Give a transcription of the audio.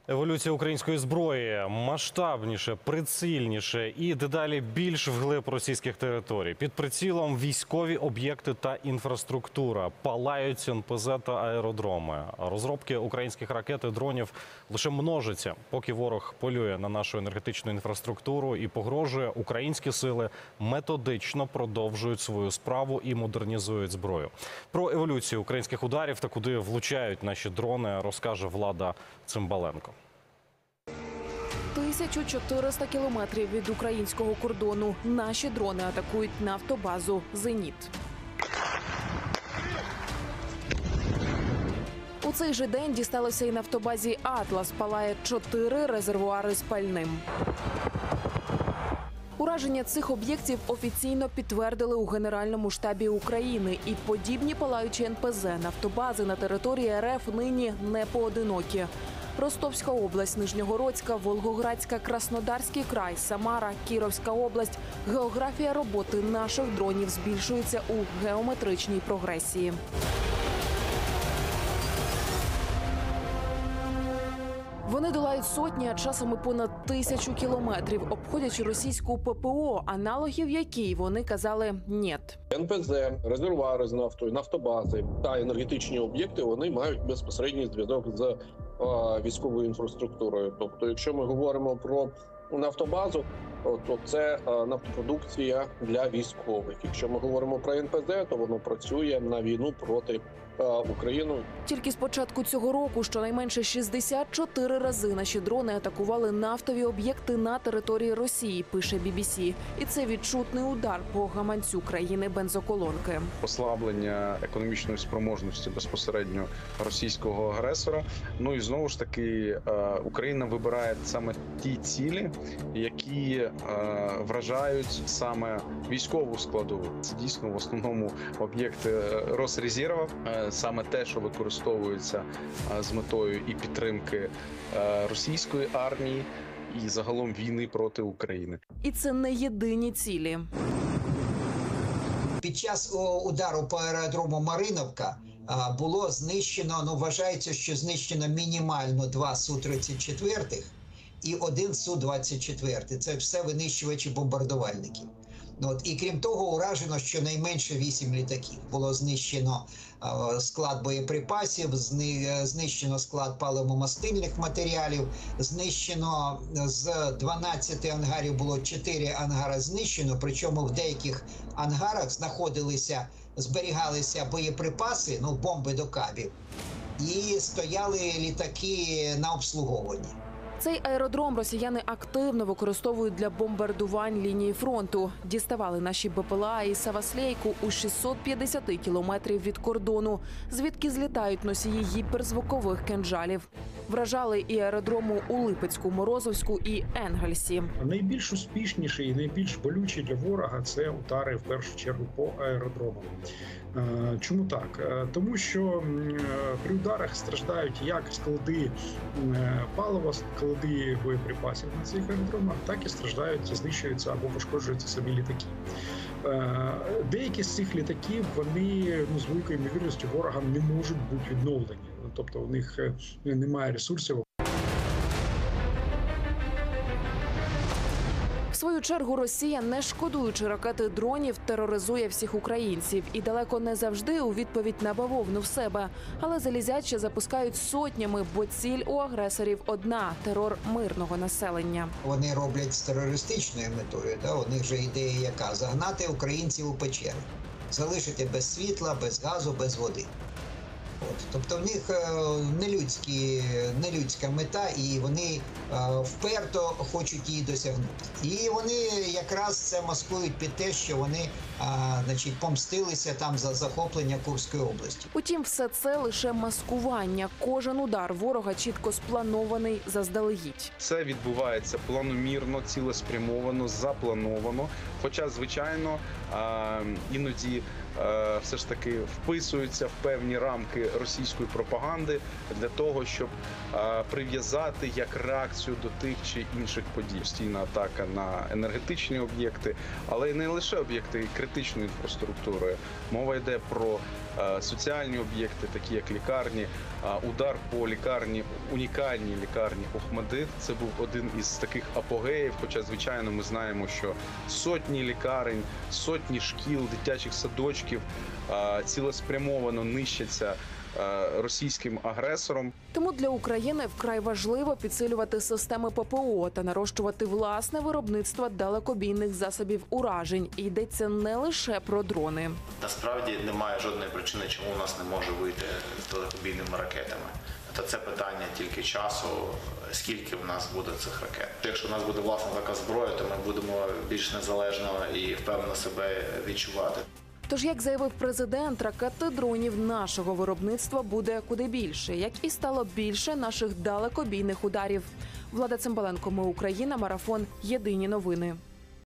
Еволюція української зброї масштабніше, прицільніше і дедалі більш вглиб російських територій. Під прицілом військові об'єкти та інфраструктура, палають НПЗ та аеродроми. Розробки українських ракет і дронів лише множаться, поки ворог полює на нашу енергетичну інфраструктуру і погрожує, українські сили методично продовжують свою справу і модернізують зброю. Про еволюцію українських ударів та куди влучають наші дрони розкаже Влада Цимбаленко. 1400 кілометрів від українського кордону наші дрони атакують нафтобазу «Зеніт». У цей же день дісталося і нафтобазі «Атлас». Палає 4 резервуари з пальним. Ураження цих об'єктів офіційно підтвердили у Генеральному штабі України. І подібні палаючі НПЗ, нафтобази на території РФ нині не поодинокі. Ростовська область, Нижньогородська, Волгоградська, Краснодарський край, Самара, Кіровська область. Географія роботи наших дронів збільшується у геометричній прогресії. Вони долають сотні, а часом і понад 1000 кілометрів, обходячи російську ППО, аналогів якій вони казали «нєт». НПЗ, резервуари з нафтою, нафтобази та енергетичні об'єкти, вони мають безпосередній зв'язок з військовою інфраструктурою. Тобто, якщо ми говоримо про нафтобазу, то це нафтопродукція для військових. Якщо ми говоримо про НПЗ, то воно працює на війну проти України. Тільки з початку цього року щонайменше 64 рази наші дрони атакували нафтові об'єкти на території Росії, пише BBC. І це відчутний удар по гаманцю країни-бензоколонки. Послаблення економічної спроможності безпосередньо російського агресора. Ну і знову ж таки Україна вибирає саме ті цілі, які вражають саме військову складову. Це дійсно в основному об'єкти Росрезерва, саме те, що використовується з метою і підтримки російської армії, і загалом війни проти України. І це не єдині цілі. Під час удару по аеродрому Мариновка було знищено, вважається, що знищено мінімально 2 Су-34 і 1 Су-24. Це все винищувачі бомбардувальників. І крім того, уражено щонайменше 8 літаків. Було знищено склад боєприпасів, знищено склад паливно-мастильних матеріалів, знищено з 12 ангарів було 4 ангари знищено, причому в деяких ангарах зберігалися боєприпаси, бомби до кабів, і стояли літаки на обслуговуванні. Цей аеродром росіяни активно використовують для бомбардувань лінії фронту. Діставали наші БПЛА і Саваслейку у 650 кілометрів від кордону, звідки злітають носії гіперзвукових кинджалів. Вражали і аеродрому у Липецьку, Морозовську і Енгельсі. Найбільш успішніші і найбільш болючі для ворога – це удари в першу чергу по аеродромам. Чому так? Тому що при ударах страждають як склади палива, склади боєприпасів на цих аеродромах, так і страждають, знищуються або пошкоджуються самі літаки. Деякі з цих літаків, вони з великою ймовірністю ворогам не можуть бути відновлені. Тобто у них немає ресурсів. В свою чергу Росія, не шкодуючи ракети дронів, тероризує всіх українців. І далеко не завжди у відповідь на бавовну в себе. Але залізяче запускають сотнями, бо ціль у агресорів одна – терор мирного населення. Вони роблять з терористичною метою. У них же ідея яка? Загнати українців у печери. Залишити без світла, без газу, без води. Тобто в них нелюдська мета, і вони вперто хочуть її досягнути. І вони якраз це маскують під те, що вони помстилися там за захоплення Курської області. Утім, все це лише маскування. Кожен удар ворога чітко спланований заздалегідь. Це відбувається планомірно, цілеспрямовано, заплановано. Хоча, звичайно, іноді все ж таки вписуються в певні рамки російської пропаганди для того, щоб прив'язати як реакцію до тих чи інших подій. Постійна атака на енергетичні об'єкти, але й не лише об'єкти критичної інфраструктури. Мова йде про соціальні об'єкти, такі як лікарні, удар по лікарні, унікальній лікарні Охмадит. Це був один із таких апогеїв, хоча, звичайно, ми знаємо, що сотні лікарень, сотні шкіл, дитячих садочків цілеспрямовано нищаться російським агресором. Тому для України вкрай важливо підсилювати системи ППО та нарощувати власне виробництво далекобійних засобів уражень. І йдеться не лише про дрони. Насправді немає жодної причини, чому у нас не може вийти з далекобійними ракетами. Та це питання тільки часу, скільки в нас буде цих ракет. Якщо в нас буде власна така зброя, то ми будемо більш незалежно і впевнено себе відчувати. Тож, як заявив президент, ракет та дронів нашого виробництва буде куди більше, як і стало більше наших далекобійних ударів. Влада Цимбаленко, Ми Україна, марафон. Єдині новини.